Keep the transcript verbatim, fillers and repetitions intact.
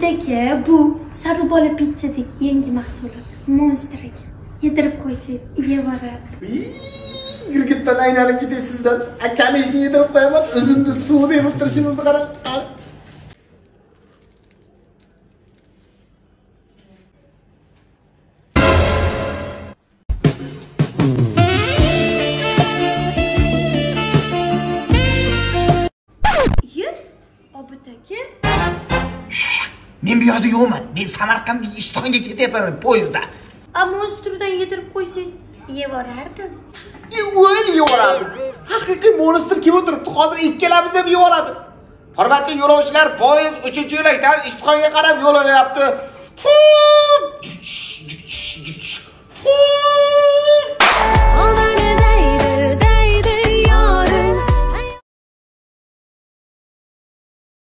obidagi bu Sarubola pizzadagi yangi mahsulot Monster ekan. Yedirib qo'ysangiz yeyaveradi. Girgitdan aylanib ketasiz sizdan. Akani ishni yedirib qo'yaman, o'zimni suv deb o'tirishimizni qarang. Obidagi Men bu yerda yo'qman. Men Samarqandga Ishtixonga ketyapman poyezdda. A Monsterdan yedirib qo'ysangiz yeyaverardim. O'l yeyoradi. Haqiqiy monster kelib o'tiribdi. Hozir ikkalamiz ham yeyoradi. Hurmatli yo'lovchilar, poyezd uchinchi yo'lakdan Ishtixonga qarab yo'l olyapti.